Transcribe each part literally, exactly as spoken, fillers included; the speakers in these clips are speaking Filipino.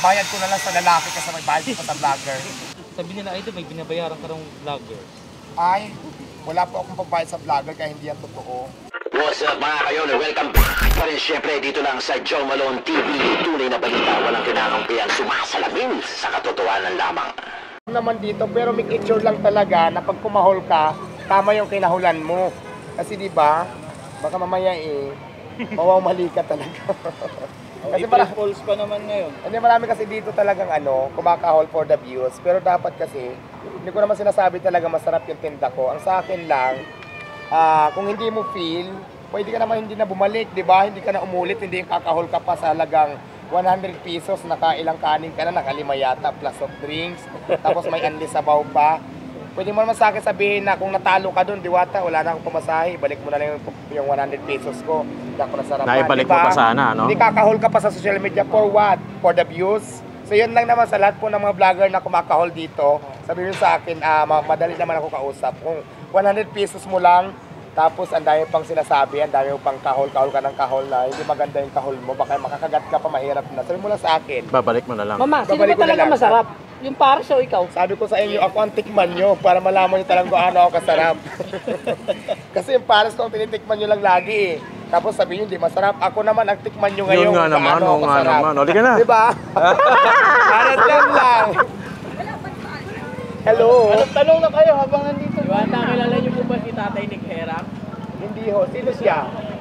bayad ko na lang sa lalaki kasi may bayad ko pa sa vlogger. Sabi nila, Idol, may binabayaran ka ng vlogger. Ay, wala po akong pagbayad sa vlogger kaya hindi yan totoo. What's up mga kayon? Welcome back pa rin syempre dito lang sa Joe Malone T V. Tunay na balita, walang kinakampihan, sumasalamin sa katotohanan lamang. Naman dito, pero make it sure lang talaga na pag pumahol ka, tama yung kinahulan mo. Kasi di ba, baka mamaya eh, mawawmali ka talaga. Kasi para falls pa naman ngayon. Hindi, marami kasi dito talagang ano, kumakahol for the views. Pero dapat kasi, hindi ko naman sinasabi talaga masarap yung tinda ko. Ang sa akin lang, uh, kung hindi mo feel, pwede ka naman hindi na bumalik, di ba? Hindi ka na umulit, hindi yung kakahol ka pa sa halagang one hundred pesos, nakailang kanin ka na, nakalima yata, plus of drinks. Tapos may unli sabaw pa. Pwede mo naman sa akin sabihin na kung natalo ka doon, Diwata, wala na akong pamasahe, balik mo na lang yung, yung one hundred pesos ko. Hindi ako nasarapan. Naibalik diba? mo pa sana, no? Hindi kakahol ka pa sa social media for what? For the views? So yun lang naman sa lahat po ng mga vlogger na kumakahol dito. Sabihin sa akin, uh, madali naman ako kausap. Kung one hundred pesos mo lang, tapos ang dami pang sinasabi, ang dami pang kahol-kahol ka ng kahol na hindi maganda yung kahol mo, baka makakagat ka pa, mahirap na. Sabi mo lang sa akin. Babalik mo na lang. Mama, sino Babalik ba ko na talaga lang. masarap? Yung pares o ikaw? Sabi ko sa inyo, ako ang tikman nyo para malaman nyo talagang kung ano ako kasarap. Kasi yung pares ko ang tinitikman nyo lang lagi eh. Tapos sabihin nyo, di masarap. Ako naman ang tikman nyo ngayon. Yun nga kung naman, ano oo ako nga kasarap. naman. O, di ka na. Diba? Pares lang lang. Hello? Anong tanong na kayo habang nandito? Diwata, kilala niyo po ba si Tatay Nick Heram? Hindi ho. Sino siya?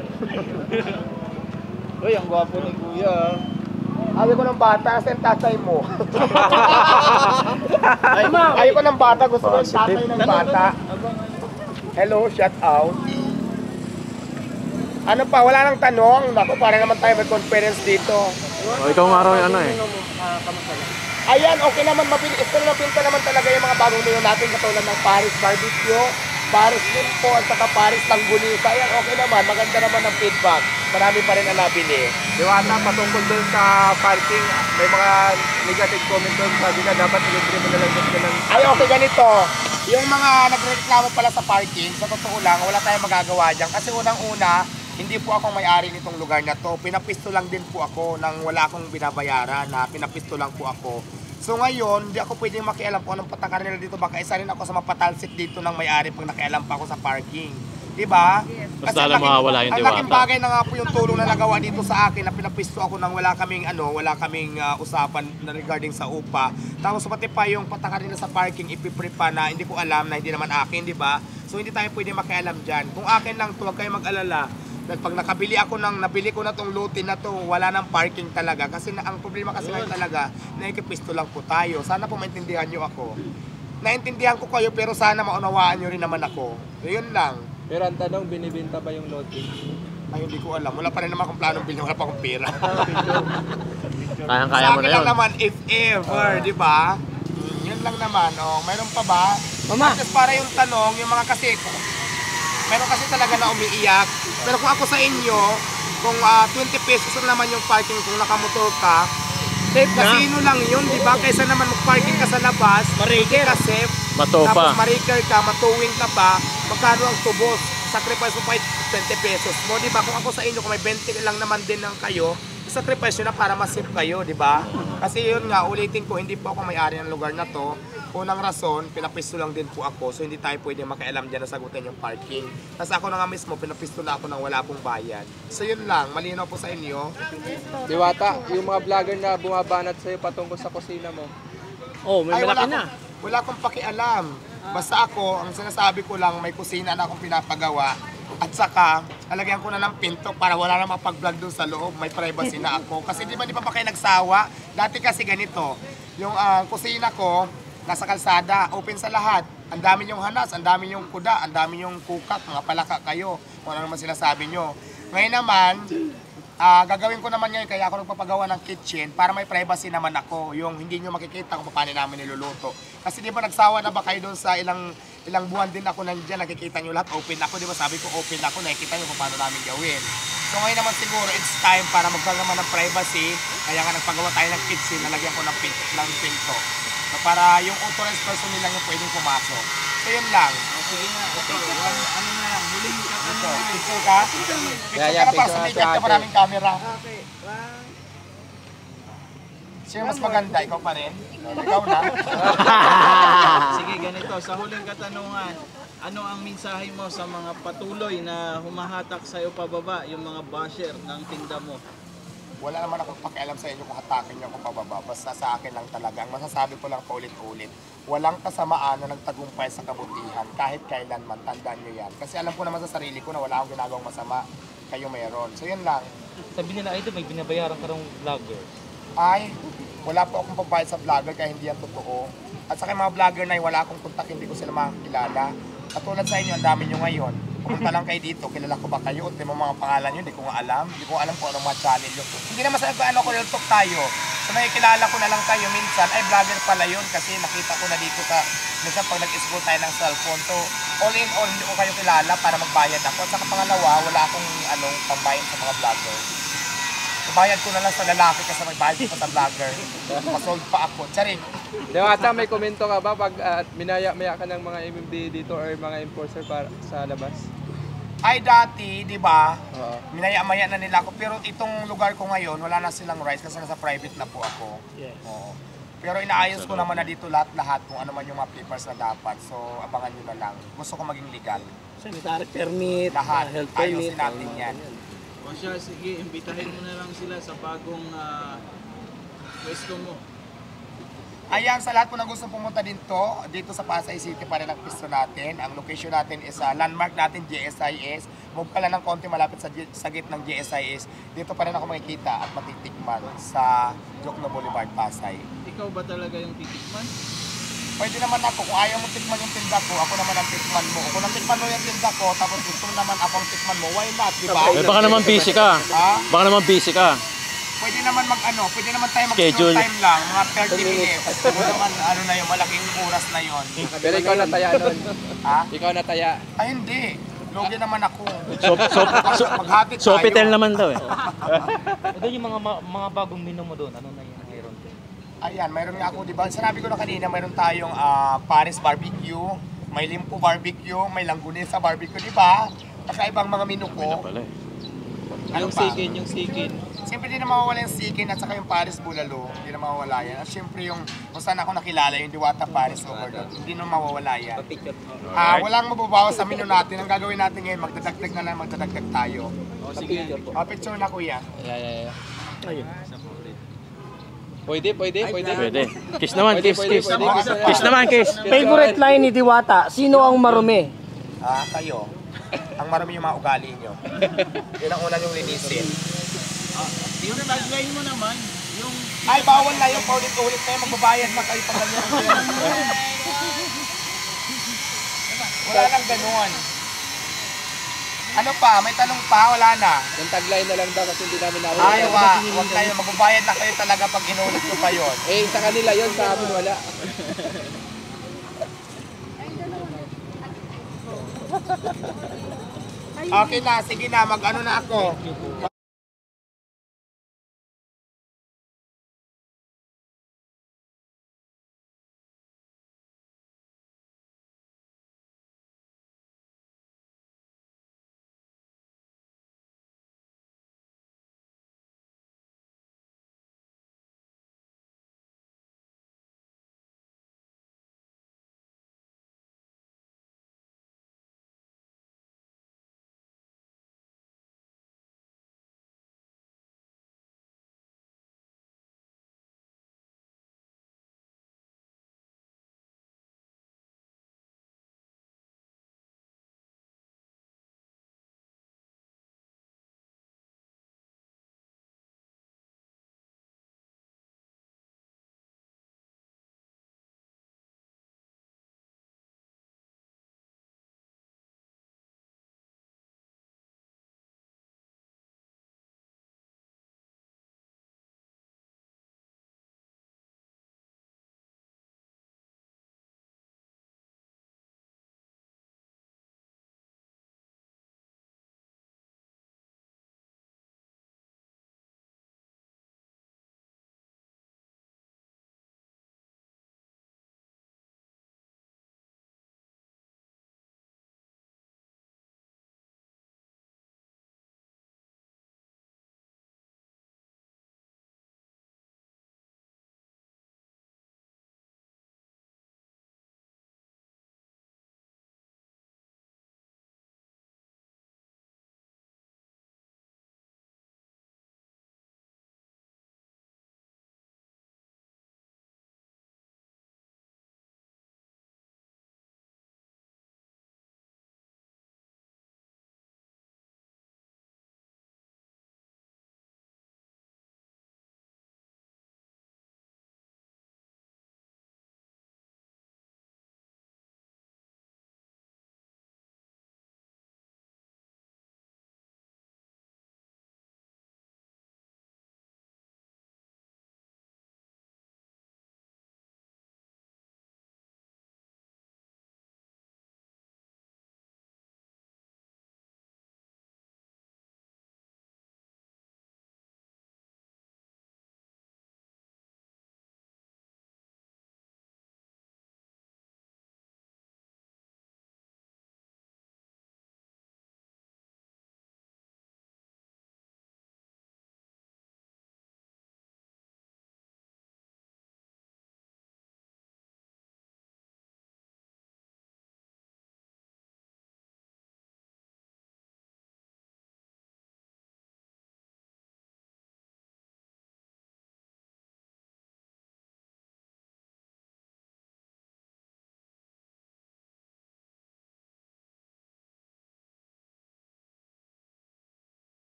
Uy, ang gwapo ni Kuya. Ayaw ko ng bata kasi ang tatay mo. Ay, Ayaw ko ng bata, gusto ko yung tatay ng bata. Hello, shout out. Ano pa, wala nang tanong. Naku, para naman tayo may conference dito. O, ikaw nga raw yung ano eh. Ayan, okay naman, mabilis. Ito naman pinta naman talaga yung mga bagong menu natin katulad ng Paris Barbecue, Paris Limpo, at saka Paris Tanggulisa. Ayan, okay naman. Maganda naman ang feedback. Marami pa rin ang nabili. Diwata, patungkol doon sa parking, may mga negative comment doon. Sabi na dapat ilibre mo na lang doon ng... Ay, okay, ganito. Yung mga nagreklamo pala sa parking, sa totoo lang, wala tayong magagawa dyan. Kasi unang-una, hindi po akong may-ari nitong lugar na to. Pinapisto lang din po ako nang wala akong binabayaran na pinapisto lang po ako. So ngayon, hindi ako pwedeng makialam kung anong patakaran nila dito. Baka isa rin ako sa mapatalsik dito ng may-ari pag nakialam pa ako sa parking. Diba? Yes. Kasi Basta alam mawawala yung ang Diwata. laking bagay na nga po yung tulong na nagawa dito sa akin na pinapisto ako nang wala kaming ano, wala kaming uh, usapan na regarding sa upa. Tapos pati pa yung patakaran nila sa parking ipipre pa na hindi ko alam na hindi naman akin, di ba? So hindi tayo pwede makialam dyan. Kung akin lang to, huwag kayo mag-alala. Pag nakabili ako ng, nabili ko na tong lutin na to, wala nang parking talaga. Kasi na, ang problema kasi ngayon talaga, naikipisto lang po tayo. Sana po maintindihan nyo ako. Naintindihan ko kayo pero sana maunawaan nyo rin naman ako. So yun lang. Pero ang tanong, binibenta ba yung lote? Ay, hindi ko alam. Wala pa rin naman akong planong bilhin. Wala pa akong pera. Kayang-kaya Sa mo akin na lang yun. naman, if ever, di ba? Hmm, yun lang naman. Oh, mayroon pa ba? Mama. At para yung tanong, yung mga kasi, meron kasi talaga na umiiyak. Pero kung ako sa inyo, kung uh, twenty pesos na naman yung parking kung nakamotor ka, safe casino lang yun, di ba? Kaysa naman mag-parking ka sa labas, mariker ka safe, Mato pa. tapos mariker ka, matuwing ka pa, magkano ang tubos? Sacrifice mo pa twenty pesos mo, di ba? Kung ako sa inyo, kung may twenty lang naman din ng kayo, sacrifice nyo na para mas safe kayo, di ba? Kasi yun nga, ulitin ko, hindi po ako may-ari ng lugar na to. Unang rason, pinapisto lang din po ako, so hindi tayo pwede makialam dyan na sagutin yung parking. Tapos ako na nga mismo, pinapisto na ako nang wala pong bayad. So yun lang, malinaw po sa inyo. Diwata, yung mga vlogger na bumabanat sa'yo patungkol sa kusina mo. Oh, may Ay, wala malaki na. akong, wala akong pakialam. Basta ako, ang sinasabi ko lang, may kusina na akong pinapagawa. At saka, alagyan ko na ng pinto para wala na mapag-vlog doon sa loob. May privacy na ako. Kasi di ba di pa pa kayo nagsawa? Dati kasi ganito, yung uh, kusina ko, nasa kalsada, open sa lahat. Ang dami yung hanas, ang dami yung kuda, ang dami yung kukat, mga palaka kayo. Kung ano naman sinasabi nyo. Ngayon naman, Uh, gagawin ko naman ngayon, kaya ako nagpapagawa ng kitchen para may privacy naman ako, yung hindi nyo makikita kung paano namin niluluto. Kasi di ba nagsawa na ba kayo doon sa ilang ilang buwan din ako nandiyan, nakikita nyo lahat, open ako, di ba sabi ko open ako, nakikita nyo kung paano namin gawin. So ngayon naman siguro, it's time para magkaroon naman ng privacy, kaya nga nagpagawa tayo ng kitchen, nalagyan ko ng, pin ng pinto. So para yung authorized person nila yung pwedeng pumasok. So yun lang. Sige nga, ito, ano na lang, huling ka Ito, picture ka? Picture Yeah, ka yeah, na para picture sa na media, si ito ate. maraming camera. Sino mas maganda? Ikaw pa rin? Ikaw na? Sige, ganito. Sa huling katanungan, ano ang mensahe mo sa mga patuloy na humahatak sa'yo pababa, yung mga basher ng tinda mo? Wala naman akong pakialam sa inyo kung hatakin niyo ako pababa. Basta sa akin lang talaga. Ang masasabi ko lang paulit-ulit, walang kasamaan na nagtagumpay sa kabutihan kahit kailanman. Tandaan niyo yan. Kasi alam ko naman sa sarili ko na wala akong ginagawang masama. Kayo mayroon. So yun lang. Sabi nila, ito may binabayaran ka ng vlogger. Ay, wala po akong pagbayad sa vlogger kaya hindi yan totoo. At sa akin mga vlogger na yun, wala akong kontak, hindi ko sila makakilala. At tulad sa inyo, ang dami nyo ngayon. Pumunta lang kayo dito, kilala ko ba kayo? At yung mga pangalan nyo, hindi ko nga alam. Hindi ko alam kung anong mga channel nyo. Hindi naman sa ano ko, real talk tayo. So nakikilala ko na lang kayo minsan, ay vlogger pala yun kasi nakita ko na dito sa, minsan pag nag-isbo tayo ng cellphone. So all in all, hindi ko kayo kilala para magbayad ako. At saka pangalawa, wala akong anong pambayad sa mga vlogger. Bayad ko na lang sa lalaki kasi may bayad ko sa vlogger. Masold pa ako. Charing. Diwata, may komento ka ba pag uh, minaya-maya ka ng mga M M D dito or mga enforcer para sa labas? Ay dati, di ba? Oo. Minaya-maya na nila ako. Pero itong lugar ko ngayon, wala na silang rights kasi nasa private na po ako. Yes. Oo. Pero inaayos ko naman na dito lahat-lahat kung ano man yung mga papers na dapat. So, abangan nyo na lang. Gusto ko maging legal. Sanitary permit, Lahat. health permit. Ayusin natin yan. O siya, sige, imbitahin mo na lang sila sa bagong ah, pwesto mo. Ayan, sa lahat po na gustong pumunta dito, dito sa Pasay City pa rin ang pisto natin. Ang location natin is uh, landmark natin, J S I S. Move ka lang ng konti malapit sa, sa gate ng J S I S. Dito pa rin ako makikita at matitikman sa Jokno Boulevard, Pasay. Ikaw ba talaga yung titikman? Pwede naman ako, kung ayaw mo tikman yung tinda ko, ako naman ang tikman mo. Kung natikman mo yung tinda ko, tapos gusto mo naman akong tikman mo, why not, di ba? Eh, baka naman busy ka. Ha? Baka naman busy ka. Pwede naman mag ano, pwede naman tayo mag Schedule. time lang, mga thirty minutes. Kung naman ano na yun, malaking oras na yun. Pero ikaw nataya nun. Ha? Ikaw nataya. Ay hindi, logi naman ako. So, so, so, Maghatid tayo. Sofitel naman daw eh. Doon yung mga ma- mga bagong menu mo doon, ano na yun? Meron. Ayan, mayroon nga ako, di ba? Sinabi ko na kanina, mayroon tayong ah, Paris barbecue, may Limpo barbecue, may Langgunesa barbecue, di ba? Kakaibang mga menu ko. Pala eh. Ano Yung pa? sikin, yung sikin. Siyempre di na mawawala yung Sikin at saka yung Paris Bulalo, hindi na mawawala yan. At siyempre yung kung saan ako nakilala, yung Diwata Paris Overload, hindi na mawawala yan. Ah, walang mababawas sa menu natin. Ang gagawin natin ngayon, magdadagdag na lang, magdadagdag tayo. O sige, Ah, picture na kuya. Yeah, yeah, yeah. Ayun. Pwede, pwede, pwede. Pwede. Kiss naman, Pwede, kiss, pwede, kiss. pwede. Kiss naman, kiss. Favorite line ni Diwata, sino ang marumi? Ah, kayo. Ang marami yung mga ugali nyo. Yun ang una yung linisin. ah, yung tagline mo naman, yung Ay, bawal na yung paulit-ulit kayo. Magbabayad na kayo pag ganyan. Wala lang ganun. Ano pa? May tanong pa? Wala na. Yung tagline na lang daw kasi hindi namin nawala. Ay, wa, wag kayo. Magbabayad na kayo talaga pag inulit ko pa yun. Eh, sa kanila yun, sa amin wala. Okay na, sige na. Mag-ano na ako.